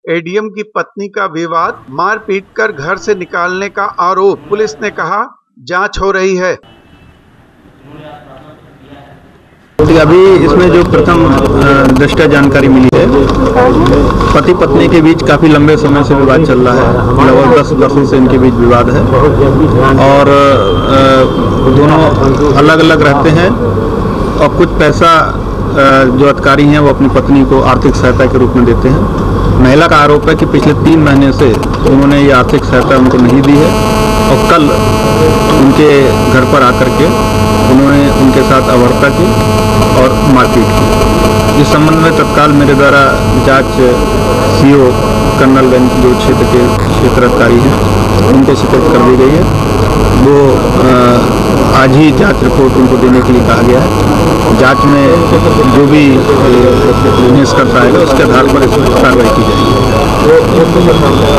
ADM की पत्नी का विवाद, मारपीट कर घर से निकालने का आरोप। पुलिस ने कहा जांच हो रही है। अभी इसमें जो प्रथम दृष्टया जानकारी मिली है, पति पत्नी के बीच काफ़ी लंबे समय से विवाद चल रहा है। लगभग 10 वर्षों से इनके बीच विवाद है और दोनों अलग अलग रहते हैं और कुछ पैसा जो अधिकारी हैं वो अपनी पत्नी को आर्थिक सहायता के रूप में देते हैं। महिला का आरोप है कि पिछले 3 महीने से उन्होंने ये आर्थिक सहायता उनको नहीं दी है और कल उनके घर पर आकर के उन्होंने उनके साथ अभद्रता की और मारपीट की। इस संबंध में तत्काल मेरे द्वारा जांच सीओ कर्नलगंज जो क्षेत्र के क्षेत्र अधिकारी हैं उनको सुपुर्द कर दी गई है। वो आज ही जांच रिपोर्ट उनको देने के लिए कहा गया है। जांच में जो भी निष्कर्ष आएगा उसके आधार पर इसमें कार्रवाई की जाएगी।